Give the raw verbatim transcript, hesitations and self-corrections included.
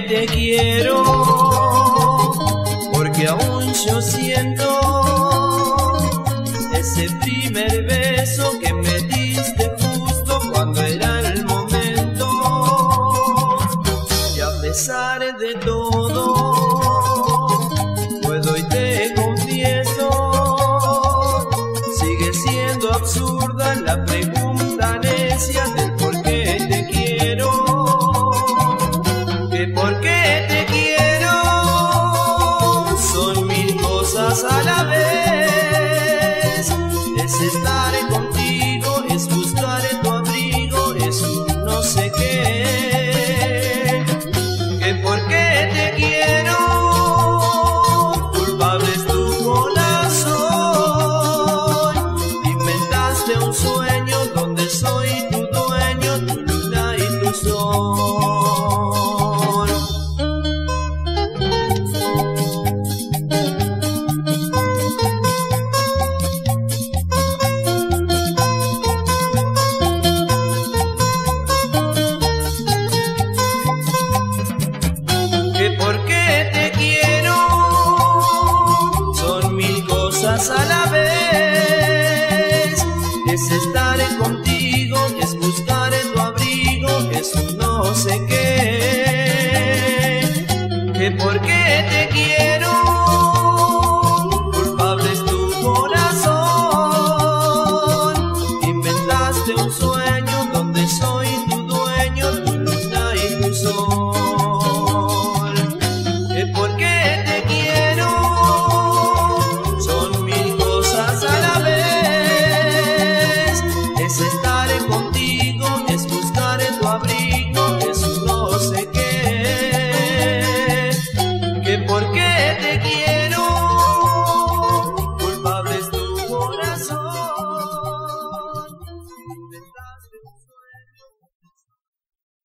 te quiero, porque aún yo siento ese primer beso que me diste justo cuando era el momento. Y a pesar de todo, puedo y te confieso, sigue siendo absurda la pregunta necia del por qué te quiero. Que por qué te quiero son mil cosas a la vez. Es estar contigo, es buscar tu abrigo, es un no sé qué. Que por qué te quiero, culpable es tu corazón. Inventaste un sueño donde soy tu dueño, tu luna y tu sol. Que por qué te quiero son mil cosas a la vez. Es estar contigo.